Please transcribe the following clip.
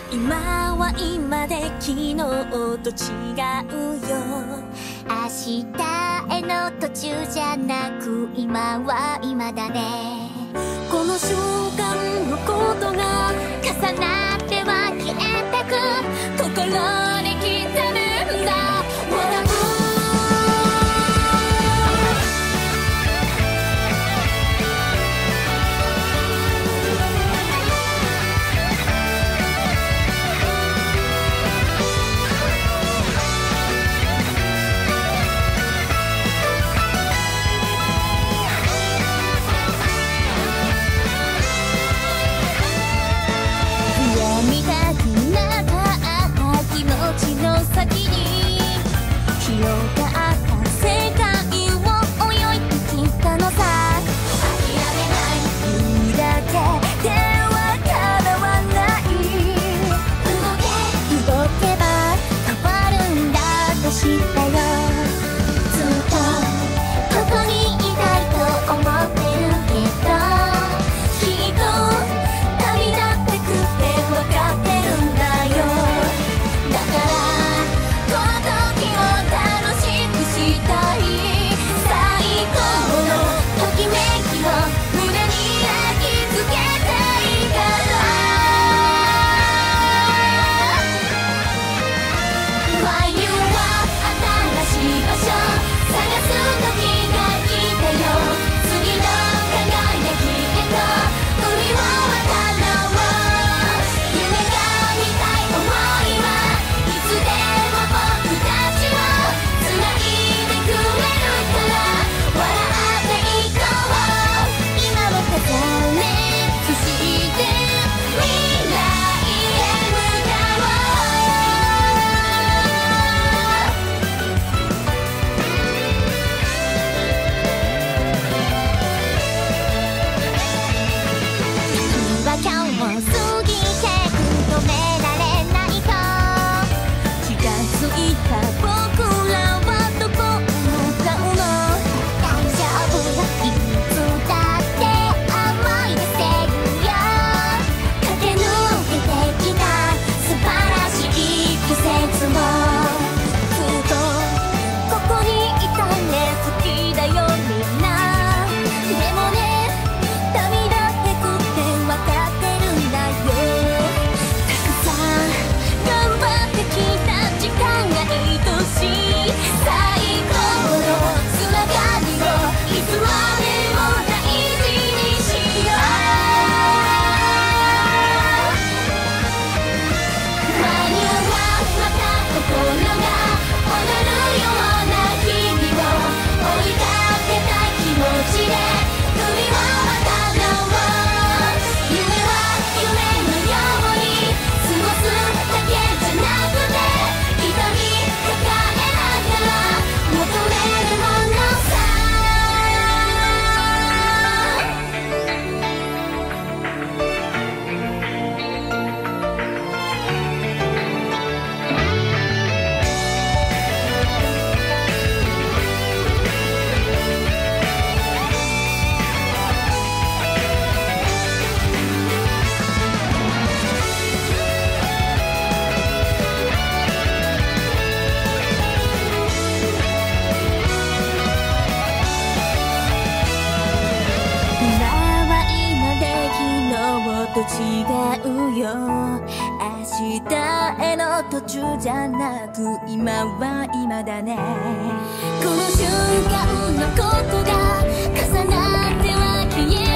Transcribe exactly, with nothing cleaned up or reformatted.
今は今で昨日と違うよ。 明日への途中じゃなく今は今だね。 この瞬間のことが重なっては消えてく心に刻むんだ。先に広がった世界を泳いできたのさ。諦めない言うだけでは叶わない。動け動けば変わるんだと知ったよ。ずっとここにいたいと思ってるけどきっと旅立ってくって分かってるんだよ。だから違うよ。明日への途中じゃなく今は今だね。この瞬間のことが重なっては消え